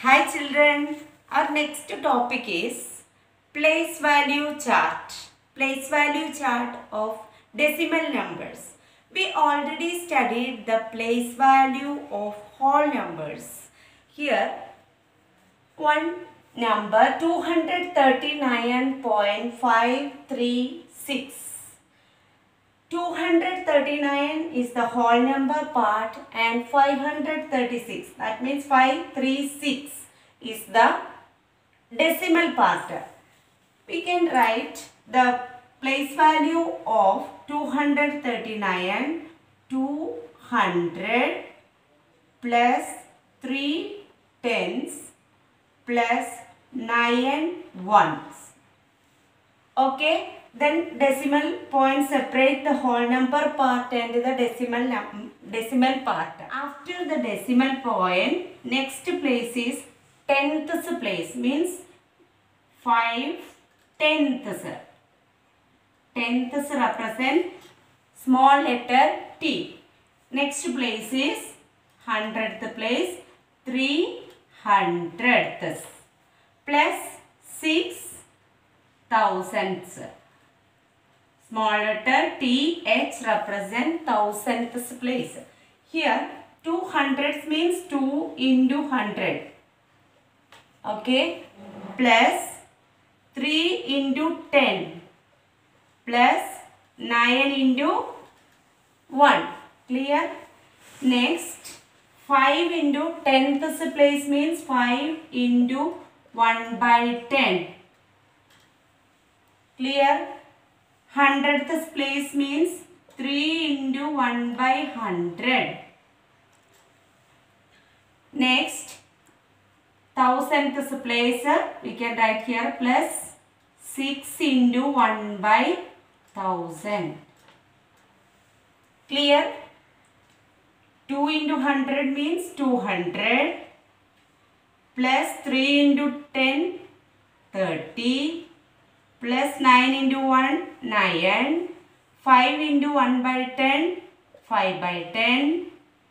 Hi children, our next topic is place value chart. Place value chart of decimal numbers. We already studied the place value of whole numbers. Here one number 239.536. 239 is the whole number part and 536, that means 536 is the decimal part. We can write the place value of 239, 200 plus 3 tens plus 9 ones. Okay. Then decimal point separate the whole number part and the decimal part. After the decimal point, next place is tenths place, means 5 tenths. Tenths represent small letter T. Next place is hundredth place, 3 hundredths plus 6 thousandths. Small letter TH represent thousandths place. Here 2 hundredths means 2 into 100. Okay. Plus 3 into 10 plus 9 into 1. Clear? Next 5 into tenths place means 5 into 1 by 10. Clear? Hundredths place means 3 into 1 by 100. Next, thousandths place we can write here plus 6 into 1 by 1000. Clear? 2 into 100 means 200 plus 3 into 10, 30. Plus 9 into 1, 9. 5 into 1 by 10, 5 by 10.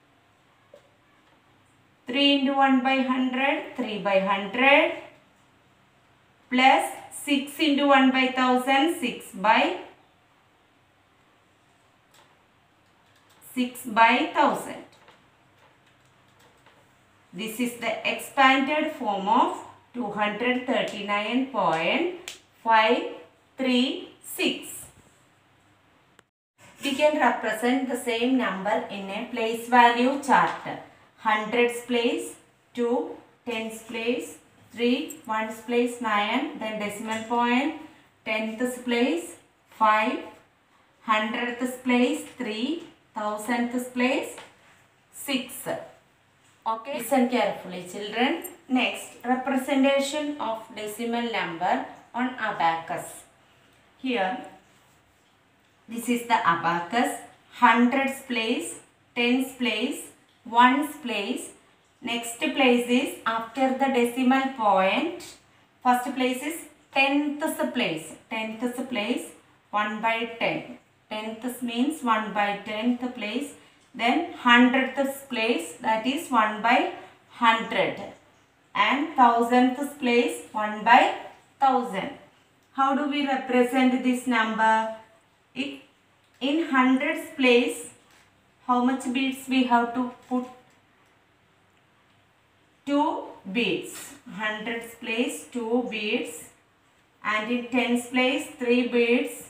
3 into 1 by 100, 3 by 100. Plus 6 into 1 by 1000, 6 by 1000. This is the expanded form of 239.536. We can represent the same number in a place value chart. Hundreds place, 2, tens place, 3, ones place, 9, then decimal point, tenths place, 5, hundredths place, 3, thousandths place, 6. Okay, listen carefully children. Next, representation of decimal number on abacus. Here, this is the abacus. Hundreds place, tens place, ones place. Next place is after the decimal point. First place is tenths place. Tenths place 1 by 10. Tenths means 1 by 10th place. Then hundredths place, that is 1 by 100. And thousandths place 1 by 1000. How do we represent this number? In hundreds place, how much beads we have to put? 2 beads. Hundreds place 2 beads. And in tens place 3 beads.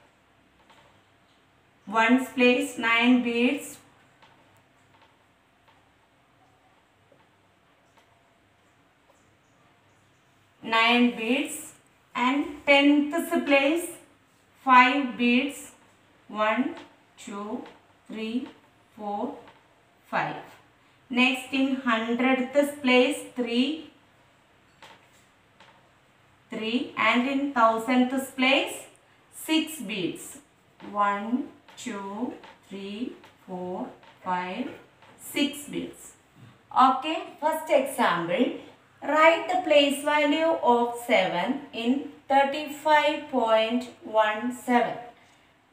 Ones place 9 beads. And tenths place 5 beads. 1, 2, 3, 4, 5. Next in hundredths place 3 and in thousandths place 6 beads. 1, 2, 3, 4, 5, 6 beads. Okay, first example. Write the place value of 7 in 35.17.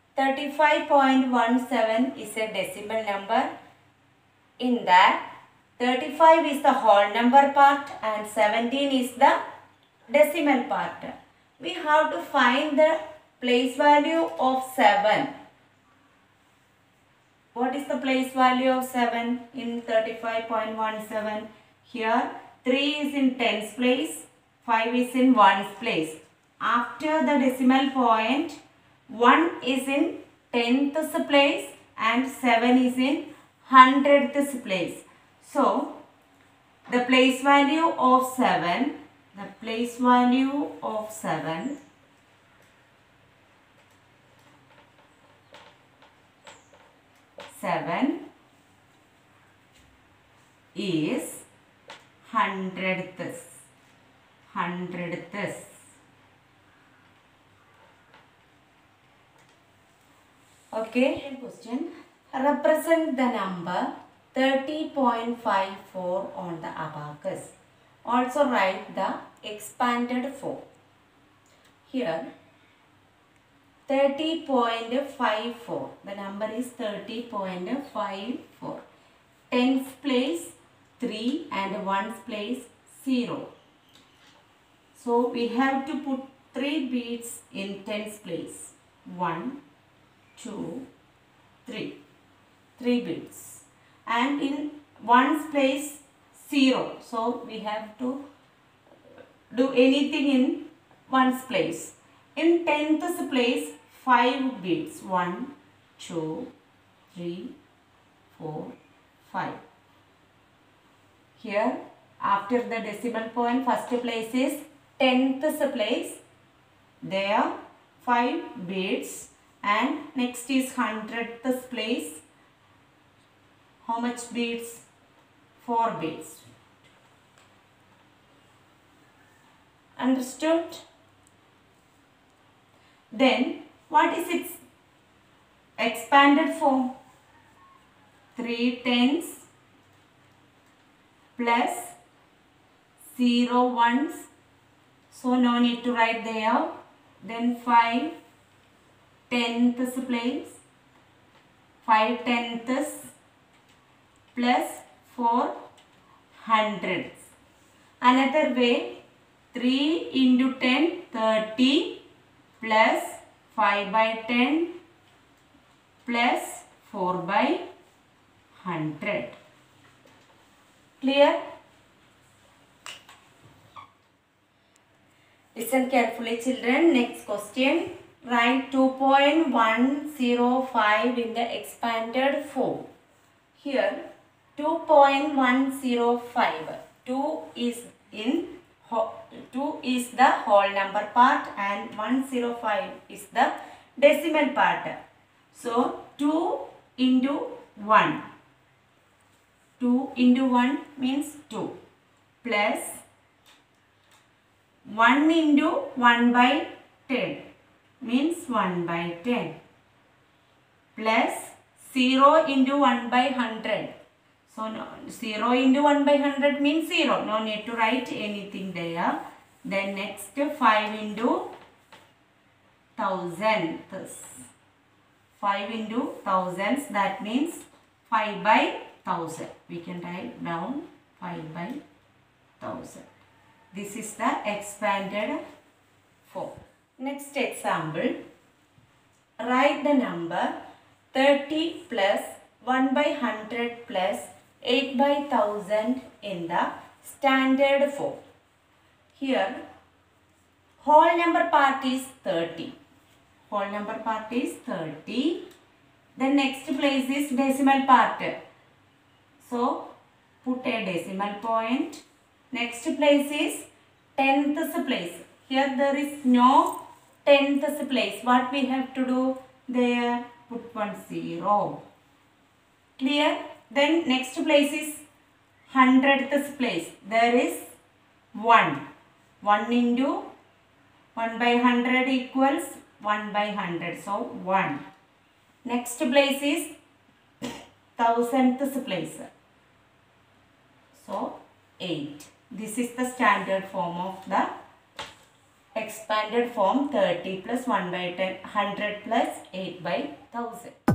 35.17 is a decimal number. In that 35 is the whole number part and 17 is the decimal part. We have to find the place value of 7. What is the place value of 7 in 35.17? Here 3 is in tens place, 5 is in ones place. After the decimal point, 1 is in tenths place and 7 is in hundredths place. So, the place value of 7 is hundredths. Okay. Question. Represent the number 30.54 on the abacus. Also write the expanded form. Here 30.54. The number is 30.54. Tens place 3 and ones place 0. So we have to put 3 beads in tens place. 1, 2, 3. 3 beads. And in ones place 0. So we have to do anything in ones place. In tenths place 5 beads. 1, 2, 3, 4, 5. Here after the decimal point, first place is tenths place. There 5 beads. And next is hundredths place. How much beads? 4 beads. Understood? Then what is its expanded form? 3 tens plus 0 ones. So no need to write there. Then 5 tenths place. 5 tenths plus 4 hundredths. Another way, 3 into 10, 30 plus 5 by 10 plus 4 by 100. Clear? Listen carefully, children. Next question. Write 2.105 in the expanded form. Here 2.105. 2 is the whole number part and 105 is the decimal part. So 2 into 1. 2 into 1 means 2 plus 1 into 1 by 10 means 1 by 10 plus 0 into 1 by 100. So no, 0 into 1 by 100 means 0. No need to write anything there. Then next 5 into thousandths. 5 into thousands, that means 5 by 1000. We can write down 5 by 1000. This is the expanded form. Next example. Write the number 30 plus 1 by 100 plus 8 by 1000 in the standard form. Here whole number part is 30. Whole number part is 30. The next place is decimal part. So put a decimal point. Next place is tenths place. Here there is no tenths place. What we have to do? There put 1 0. Clear? Then next place is hundredths place. There is 1. 1 into 1 by 100 equals 1 by 100. So 1. Next place is thousandths place. So 8. This is the standard form of the expanded form 30 plus 1 by 10, 100 plus 8 by 1000.